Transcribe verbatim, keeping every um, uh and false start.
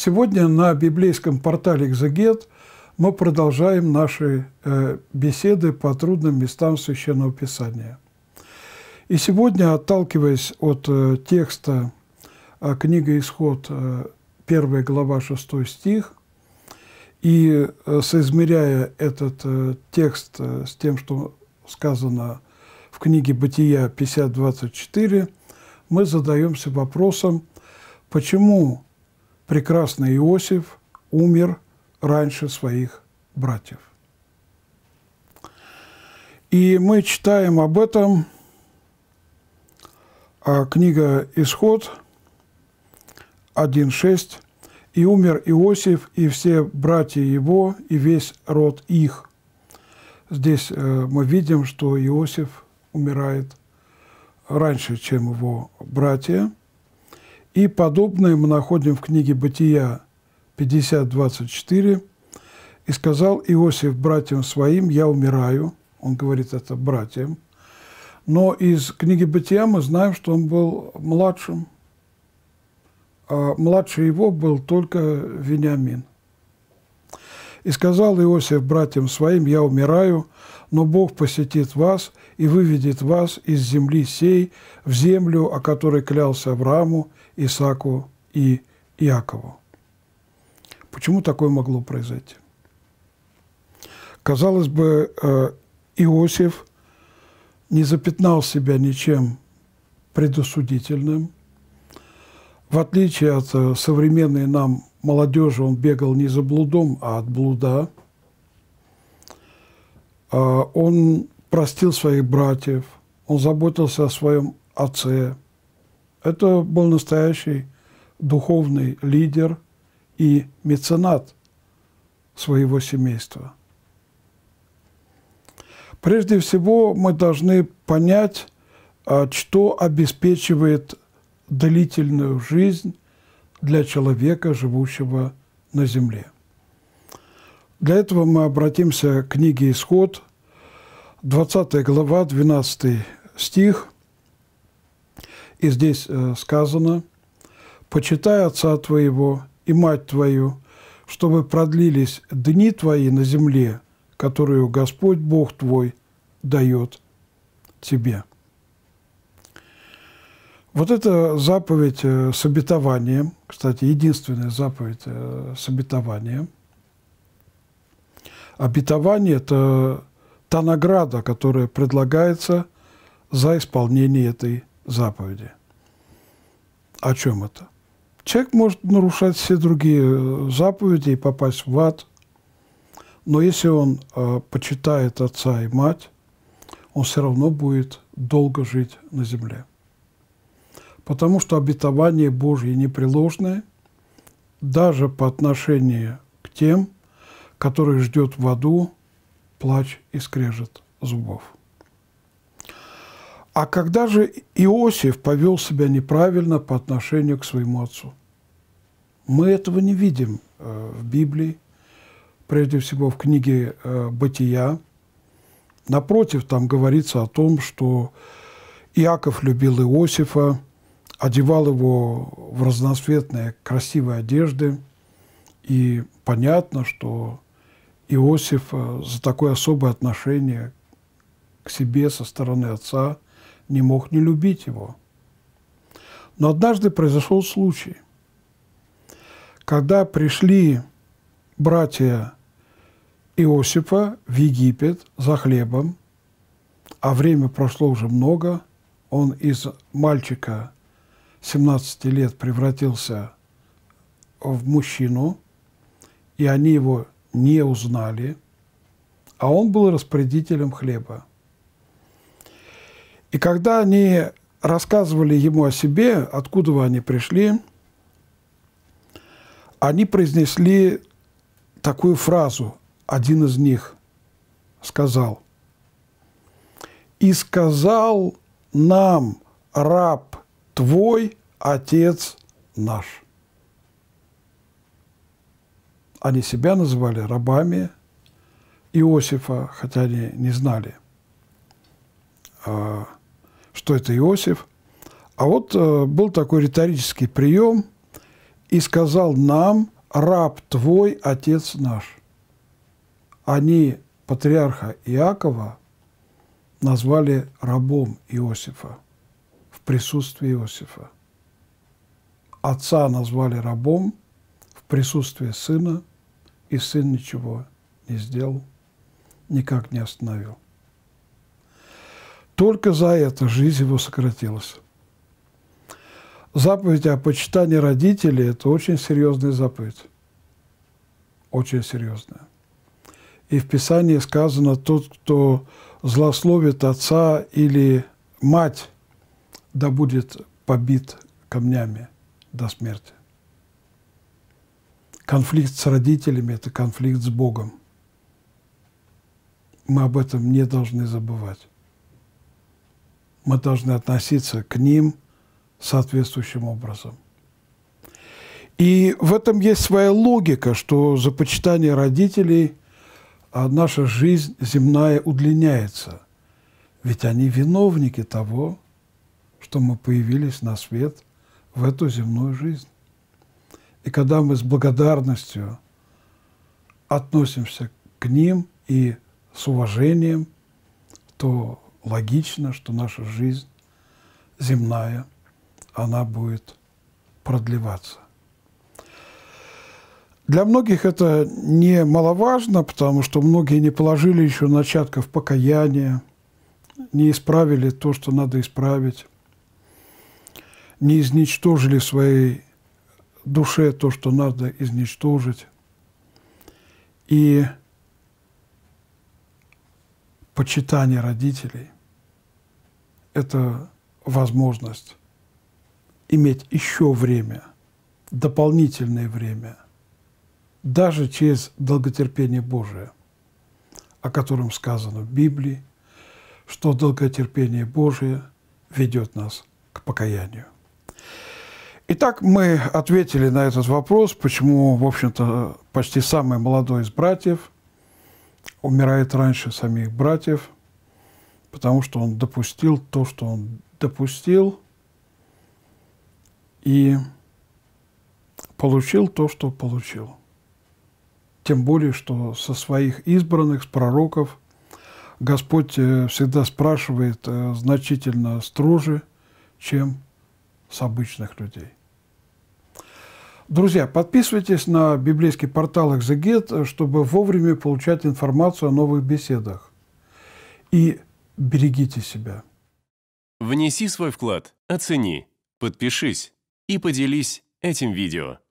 Сегодня на библейском портале «Экзегет» мы продолжаем наши э, беседы по трудным местам Священного Писания. И сегодня, отталкиваясь от э, текста э, книги «Исход», э, первая глава, шестой стих, и э, соизмеряя этот э, текст э, с тем, что сказано в книге «Бытия» пятьдесят двадцать четыре, мы задаемся вопросом, почему прекрасный Иосиф умер раньше своих братьев. И мы читаем об этом, а книга «Исход» один шесть. «И умер Иосиф, и все братья его, и весь род их». Здесь мы видим, что Иосиф умирает раньше, чем его братья. И подобное мы находим в книге «Бытия» пятьдесят двадцать четыре. «И сказал Иосиф братьям своим: я умираю». Он говорит это братьям. Но из книги «Бытия» мы знаем, что он был младшим. А младше его был только Вениамин. «И сказал Иосиф братьям своим: я умираю, но Бог посетит вас и выведет вас из земли сей в землю, о которой клялся Аврааму, Исааку и Иакову». Почему такое могло произойти? Казалось бы, Иосиф не запятнал себя ничем предосудительным. В отличие от современной нам молодежи, он бегал не за блудом, а от блуда. Он простил своих братьев, он заботился о своем отце. Это был настоящий духовный лидер и меценат своего семейства. Прежде всего, мы должны понять, что обеспечивает длительную жизнь для человека, живущего на земле. Для этого мы обратимся к книге «Исход», двадцатая глава, двенадцатый стих. И здесь сказано: «Почитай отца твоего и мать твою, чтобы продлились дни твои на земле, которую Господь Бог твой дает тебе». Вот эта заповедь с обетованием, кстати, единственная заповедь с обетованием. Обетование – это та награда, которая предлагается за исполнение этой заповеди. О чем это? Человек может нарушать все другие заповеди и попасть в ад, но если он э, почитает отца и мать, он все равно будет долго жить на земле. Потому что обетование Божье непреложное даже по отношению к тем, которых ждет в аду плач и скрежет зубов. А когда же Иосиф повел себя неправильно по отношению к своему отцу? Мы этого не видим э, в Библии, прежде всего в книге э, «Бытия». Напротив, там говорится о том, что Иаков любил Иосифа, одевал его в разноцветные красивые одежды. И понятно, что Иосиф за такое особое отношение к себе со стороны отца не мог не любить его. Но однажды произошел случай, когда пришли братья Иосифа в Египет за хлебом, а время прошло уже много, он из мальчика семнадцати лет превратился в мужчину, и они его не узнали, а он был распорядителем хлеба. И когда они рассказывали ему о себе, откуда они пришли, они произнесли такую фразу. Один из них сказал: «И сказал нам раб твой, отец наш». Они себя называли рабами Иосифа, хотя они не знали, что это Иосиф. А вот был такой риторический прием: «И сказал нам раб твой, отец наш». Они патриарха Иакова назвали рабом Иосифа в присутствии Иосифа. Отца назвали рабом в присутствии сына, и сын ничего не сделал, никак не остановил. Только за это жизнь его сократилась. Заповедь о почитании родителей – это очень серьезная заповедь. Очень серьезная. И в Писании сказано: тот, кто злословит отца или мать, да будет побит камнями до смерти. Конфликт с родителями – это конфликт с Богом. Мы об этом не должны забывать. Мы должны относиться к ним соответствующим образом. И в этом есть своя логика, что за почитание родителей наша жизнь земная удлиняется. Ведь они виновники того, что мы появились на свет в эту земную жизнь. И когда мы с благодарностью относимся к ним и с уважением, то логично, что наша жизнь земная, она будет продлеваться. Для многих это немаловажно, потому что многие не положили еще начатков покаяния, не исправили то, что надо исправить, не изничтожили в своей душе то, что надо изничтожить. И почитание родителей – это возможность иметь еще время, дополнительное время, даже через долготерпение Божие, о котором сказано в Библии, что долготерпение Божие ведет нас к покаянию. Итак, мы ответили на этот вопрос, почему, в общем-то, почти самый молодой из братьев умирает раньше самих братьев, потому что он допустил то, что он допустил, и получил то, что получил. Тем более, что со своих избранных, с пророков, Господь всегда спрашивает значительно строже, чем с обычных людей. Друзья, подписывайтесь на библейский портал «Экзегет», чтобы вовремя получать информацию о новых беседах. И берегите себя. Внеси свой вклад, оцени, подпишись и поделись этим видео.